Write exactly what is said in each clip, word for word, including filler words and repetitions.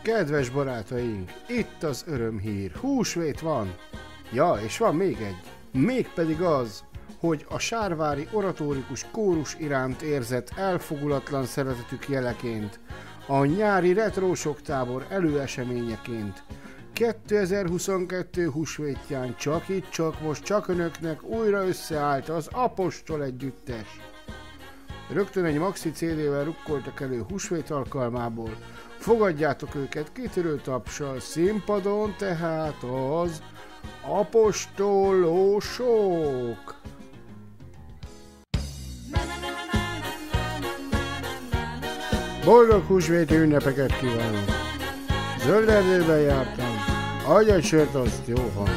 Kedves barátaink, itt az örömhír. Húsvét van. Ja, és van még egy. Mégpedig az, hogy a sárvári oratórikus kórus iránt érzett elfogulatlan szeretetük jeleként, a nyári retrósok tábor előeseményeként kétezer-huszonkettő húsvétján csak itt, csak most, csak önöknek újra összeállt az Apostol együttes. Rögtön egy maxi cé dé-vel rukkoltak elő húsvét alkalmából. Fogadjátok őket kitörő tapssal, színpadon tehát az Apostolósok! Boldog húsvéti ünnepeket kívánok! Zöld erdőben jártam, adj egy sört, azt jó van!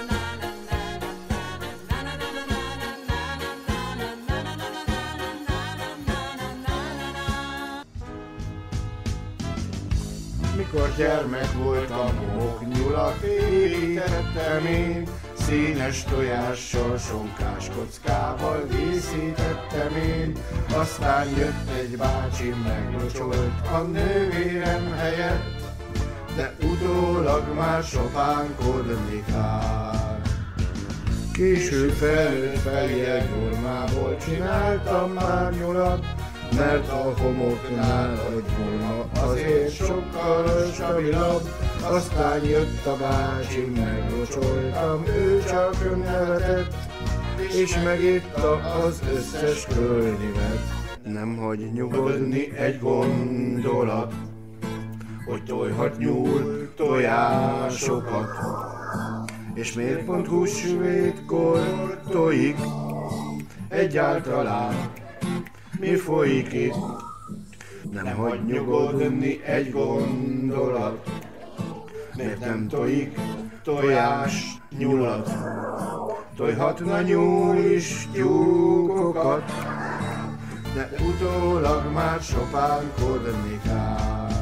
Mikor gyermek voltam, homoknyulat építettem én, színes tojással, sonkás kockával díszítettem én. Aztán jött egy bácsi, meglocsolt a nővérem helyett, de utólag már sopánkodni kár. Később felnőtt feljel formából csináltam már nyulat, mert a homoknál egy volna azért sokkal stabilabb. Aztán jött a bácsi, meglocsoltam, ő csak nevetett, és megitta az összes kölnivet. Nem hagy nyugodni egy gondolat, hogy tojhat nyúl tojásokat. És miért pont húsvétkor tojik egyáltalán? Mi folyik itt? Nem hagy nyugodni egy gondolat, miért nem tojik tojás nyulat? Tojhatna nyúl is tyúkokat, de utólag már sopánkodni kár.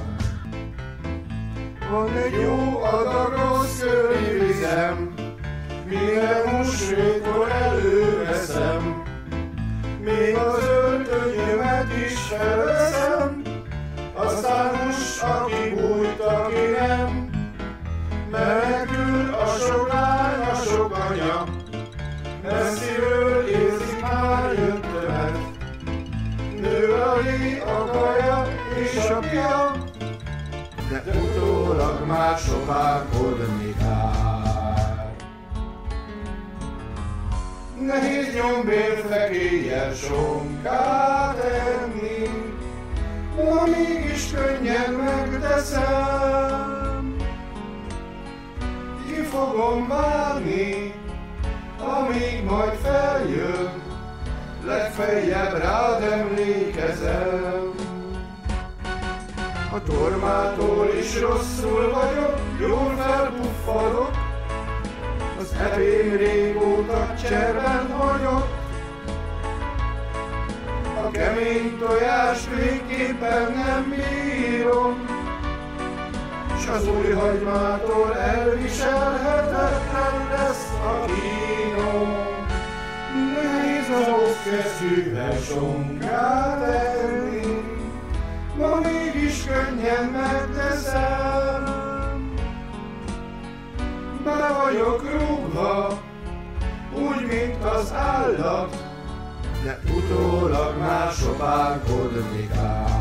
Van egy jó adag rossz környvizem, minden húsvétkor előveszem, még az öltönyömet is felveszem, aztán hús, aki bújt, aki nem. Menekül a sok lány, a sok anya, messziről érzik már jöttömet. Nő a lé, a kaja és a pia, de utólag már sopánkodni kár. Nehéz nyombérfekélyel sonkát enni, ma mégis könnyen megteszem. Ki fogom várni, amíg majd feljön, legfeljebb rád emlékezem. A tormától is rosszul vagyok, jól felpuffadok, az epém régóta cserben hagyott. A kemény tojást végképpen nem bírom, s az új hagymától elviselhetetlen lesz a kínom. Nehéz az óvkeszűvel sonkát enni, ma mégis könnyen megteszem. Be vagyok rúgva, úgy, mint az állat, de utólag már sopánkodni kár.